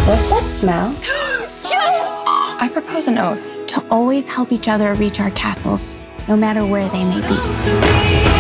What's that smell? I propose an oath to always help each other reach our castles, no matter where they may be.